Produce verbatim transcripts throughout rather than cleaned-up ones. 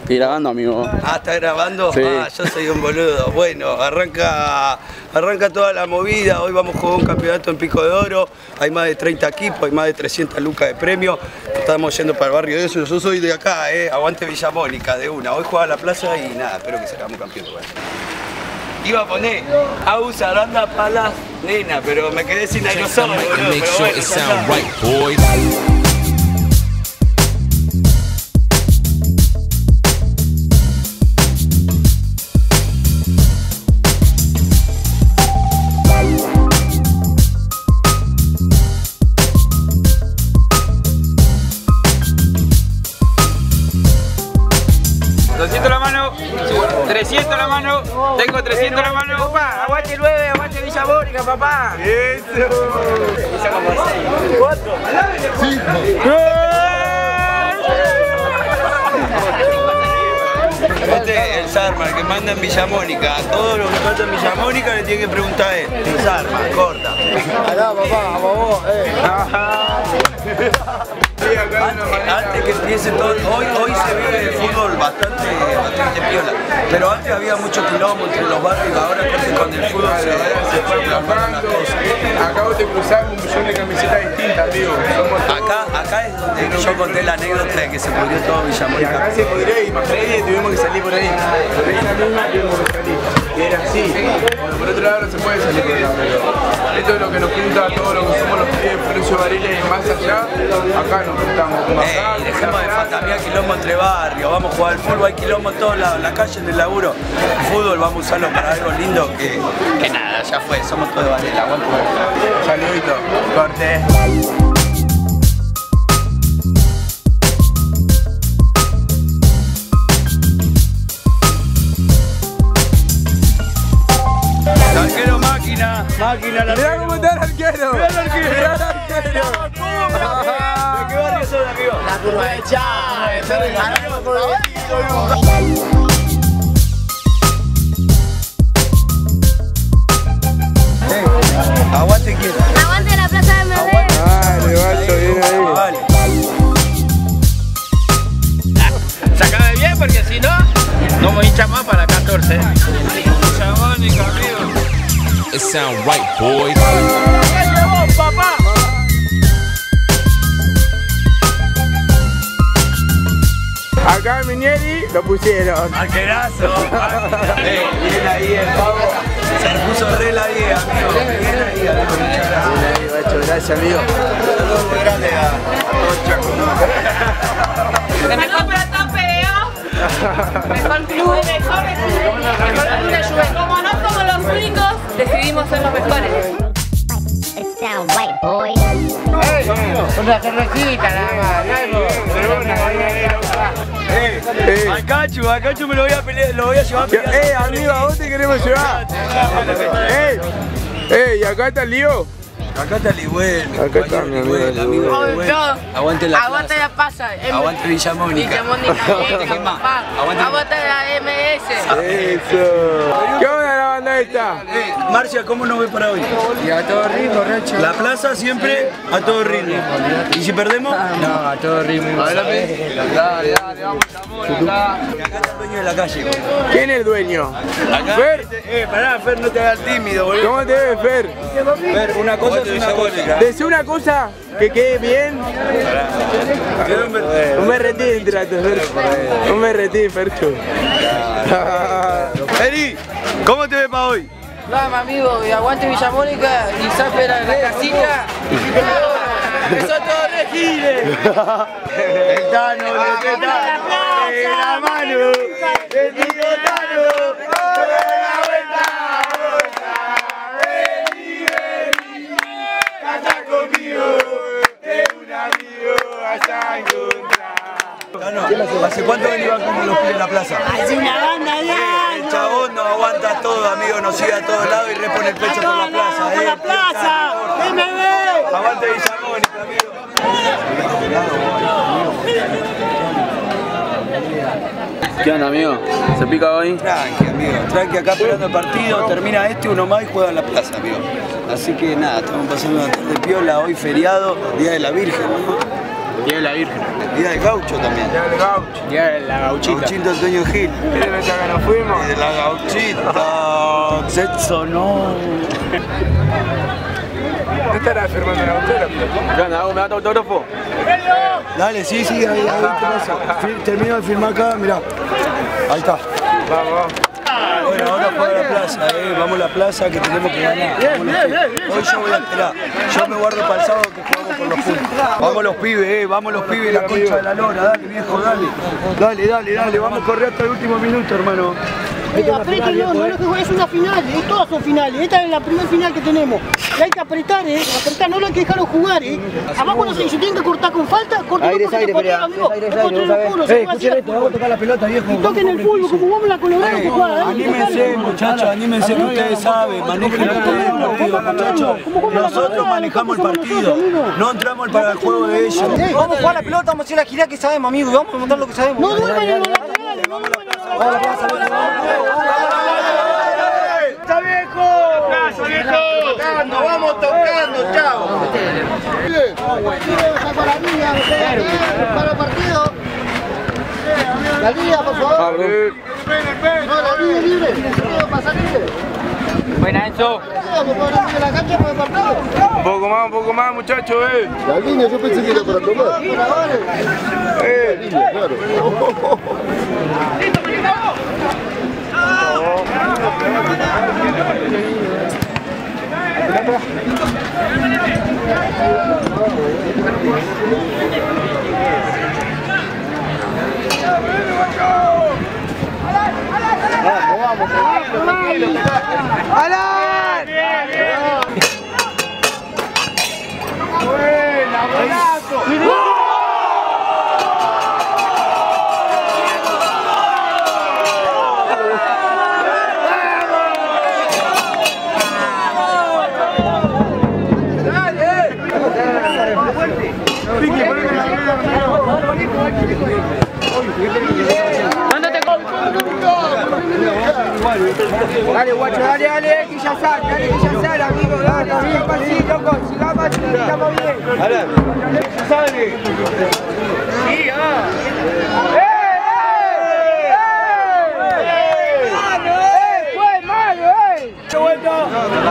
Estoy grabando, amigo. Ah, ¿está grabando? Sí. Ah, yo soy un boludo. Bueno, arranca, arranca toda la movida. Hoy vamos a jugar un campeonato en Pico de Oro. Hay más de treinta equipos, hay más de trescientas lucas de premio. Estamos yendo para el barrio de eso. Yo soy de acá, eh. Aguante Villa Mónica, de una. Hoy juega a la plaza y nada, espero que salgamos campeones. Bueno. Iba a poner Aus Aranda Palas Nena, pero me quedé sin aerosol, boludo. Pero bueno, doscientos la mano, trescientos la mano, tengo trescientos la mano. Papá, aguante el nueve, aguante Villa Mónica, papá. eso. Esa como seis. ¿Cuánto? Este es el Sarma, el que manda en Villa Mónica. A todos los que faltan en Villa Mónica le tiene que preguntar a él. El Sarma, corta. Alá, papá, a vos, eh. Antes, antes que empiece todo, hoy, hoy se vive el fútbol bastante, bastante piola, pero antes había mucho quilombo entre los barrios, ahora aparte con el fútbol se, se fue plasmando las cosas. Acabo de cruzar un millón de camisetas distintas, amigo. Acá, acá es donde yo conté la anécdota de que se pudrió todo Villa Y Mónica. acá se pudrió, imagínate, tuvimos que salir por ahí. Por ahí en la misma tuvimos que salir. Y era así. Bueno, por otro lado no se puede salir por acá, pero esto es lo que nos junta a todos los que somos los pibes de Florencio Varela y más allá, acá nos juntamos. Eh, y dejemos de fantasmear quilombo entre barrios, vamos a jugar al fútbol, hay quilombo en todos lados, en la calle, en el laburo. El fútbol vamos a usarlo para algo lindo que, que nada, ya fue, somos todos de Varela, aguante. Saludito, corte. Arquero máquina, máquina la Mirá cómo está el arquero. Mirá el arquero. Mirá el arquero. ¿De qué barrio sos, amigo? La curva de Chávez, arrancamos por Aguante quién. Aguante la plaza de M B. Dale, guacho, bien ahí. Vale. Sacame bien porque si no, no me hincha más para catorce. Villa Mónica, amigo. It sound right, boys. papá. Acá en Minieri lo pusieron. Arquerazo. Eh, bien ahí el pavo. Se le puso re la diez, amigo. Bien ahí, amigo. Muchas gracias. Bien ahí, guacho, gracias, amigo. Saludos muy grandes a, a todos los chacos. Mejor pero tan feo. Mejor club, mejor, mejor club de Juventus. Como no somos los únicos, decidimos ser los mejores. It sounds right, boy. Una cervecita nada Eh, Eh. al Cachu, al Cachu me lo voy a pelear, lo voy a llevar a pelear. Eh, amigo, ¿a vos te queremos llevar? Eh, eh, ¿y acá está el lío? Acá está Libuel, mi Acá está compañero mi amigo Libuel, amigo Sobre Libuel. todo, Aguante la aguante plaza. la pasa. Aguante Villa Mónica. Villa Mónica. ¿Qué más? Aguante, Aguante. la M S. Eso. ¿Qué onda la banda esta? Eh, Marcia, ¿cómo nos ve para hoy? Y a todo ritmo, Racho. La plaza siempre a todo ritmo. ¿Y si perdemos? No, a todo ritmo. Dale, dale, vamos, Acá está el dueño de la calle. ¿Quién es el dueño? Acá, Fer. eh, pará, Fer, no te hagas tímido, boludo. ¿Cómo te ves, Fer? Fer, una cosa es una cosa. Decí una cosa que quede bien. Un berretín trato, Fer. Un berretín, Fercho. Eri, ¿cómo te ves para hoy? Vamos, amigo, y aguante Villa Mónica y sape la, la casita. Que son todos regiles. El Tano, el Tano, de la mano, el tío Tano, toda la vuelta, vuelta, vení, vení, canta conmigo, de un amigo vas a encontrar. Tano, ¿hace cuánto venís con los pies en la plaza? Hace una banda ya. El chabón nos aguanta todo, amigo, nos sigue a todos lados y repone el pecho por la plaza. Por la plaza. M B. Aguante Villa Mónica, amigo. ¿Qué onda, amigo? ¿Se pica hoy? Tranqui, amigo, tranqui, acá esperando el partido, termina este, uno más y juega en la plaza, amigo. Así que nada, estamos pasando una tarde piola, hoy feriado, Día de la Virgen, ¿no? Día de la Virgen. Día del gaucho también. Día del gaucho. Día de la gauchita. Gauchito Antonio Gil. ¿Qué de que nos fuimos? De la gauchita. Sexo no. ¿No estará firmando la autora? ¿Qué onda? ¿Me das autógrafo? Dale, sí, sí, ahí, ahí te pasa. Fir- Termino de firmar acá, mirá. Ahí está. Vamos. Bueno, ahora juega la plaza, eh. Vamos a la plaza que tenemos que ganar. Vamos los pibes. Hoy yo voy a esperar. Yo me guardo para el sábado que jugamos por los puntos. Vamos los pibes, eh. Vamos los pibes, la concha de la lora. Dale, viejo, dale. Dale, dale, dale. Vamos a correr hasta el último minuto, hermano. Eh, apriétenlo, no, no, es una final, eh, todas son finales, esta es la primera final que tenemos. Y hay que apretar, eh, apretar, no lo hay que dejarlo jugar, eh. Abajo no sé, si tienen que cortar con falta, corten Aire, porque aire, te patean, pelea. amigo. Aire, Es aire, contra no los sabés. puros, Eh, se va a escuchen hacer. esto, vamos a tocar la pelota, viejo. Y toquen el fútbol, como vamos a la Colorado que juega. dale, Anímense, dale. muchachos, anímense que ustedes saben, manejen ustedes el partido, muchachos. Nosotros manejamos el partido, no entramos para el juego de ellos. Vamos a jugar la pelota, vamos a hacer la gira que sabemos, amigo, y vamos a montar lo que sabemos. No duerman en los laterales, no duerman en los laterales. ¡Está viejo! ¡Plaza, viejo! ¡Tocando, vamos tocando, chao! Saco la línea, ustedes, para el partido. La línea, por favor. No, la línea libre. No, pasa libre. Buena, Enzo. La cancha por el partido. Un poco más, un poco más, muchachos, eh. La línea yo pensé que era para tomar. Eh. La línea, claro. Dale, guacho, dale, dale, que ya sale, dale, que ya sale, amigo, dale, sigamos así, loco, sigamos así, estamos bien. Dale. ¡Ya sale! ¡Sí, ah! ¡Eh, eh! ¡Eh! ¡Malo, eh! ¡Fue malo, eh! ¡Qué vuelta!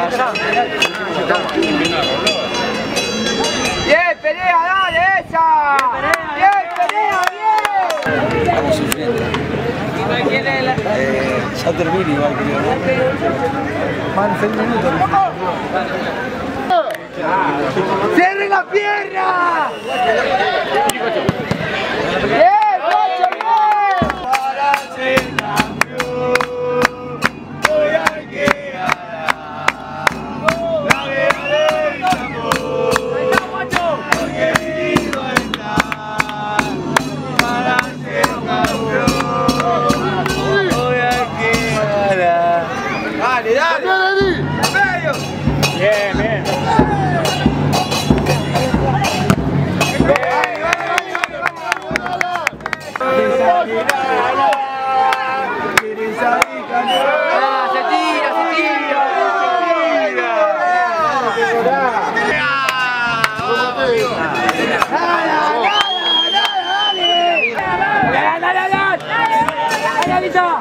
¡Bien, pelea, dale, esa! ¡Bien, pelea, bien! Estamos sufriendo. Eh, ya termina igual, creo, ¿no? Van seis minutos. ¡Cierre la pierna! ¡Bien, Pacho, bien! Para ser campeón, hoy hay que ganar. La guerra del amor, porque vivo está. Para ser campeón, hoy hay que ganar. Dale, dale. Bien, bien. Ah, se tira, se tira. Dale, dale, dale. Dale, Alito.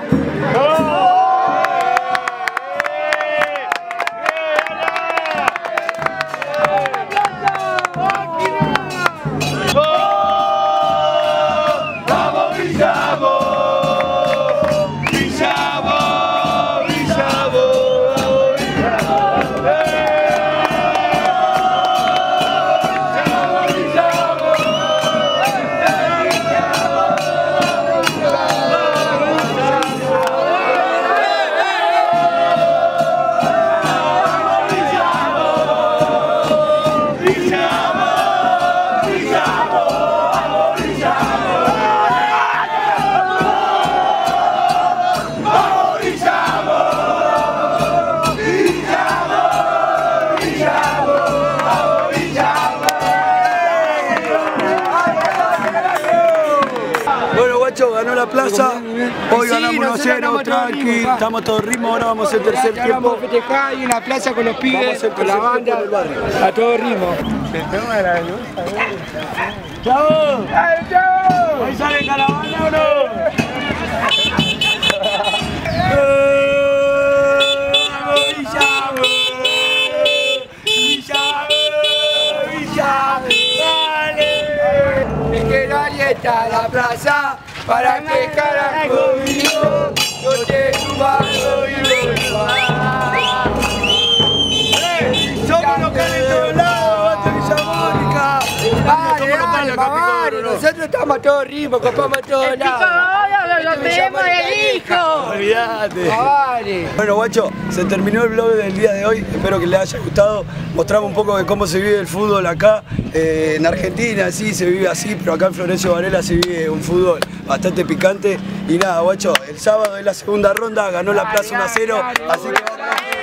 Ganó la plaza, hoy ganamos uno a cero, tranqui, estamos todo ritmo, ahora vamos a hacer tercer tiempo. Vamos a festejar ahí en la plaza con los Vamos a pibes, hacer con la tercer banda, tiempo del barrio. a todo ritmo. Se toma la luz, ¡chao! ¡Ay, chao! ¿Hoy sale caravana o no? Es que nadie está en la plaza para que carajo vivo. Yo te jugando y voy a somos los que en todos lados, Aguante Villa Mónica. Vale, vale, vale, nosotros estamos a todo ritmo, copamos a todos lados. ¡Lo tenemos el hijo! Olvídate. Vale. Bueno, guacho, se terminó el vlog del día de hoy. Espero que les haya gustado. Mostramos un poco de cómo se vive el fútbol acá. Eh, en Argentina sí se vive así, pero acá en Florencio Varela se vive un fútbol bastante picante. Y nada, guacho, el sábado es la segunda ronda, ganó la Plaza uno a cero. Así que vamos.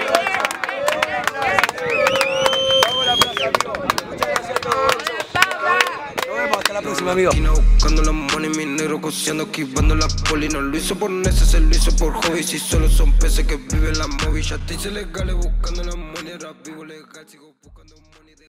La próxima, amigo. Buscando la money, mi negro cociendo, esquivando la poli. No lo hizo por neces, se lo hizo por hobby. Si solo son peces que viven la movilla. Te hice legales buscando la money, ahora vivo legal, sigo buscando.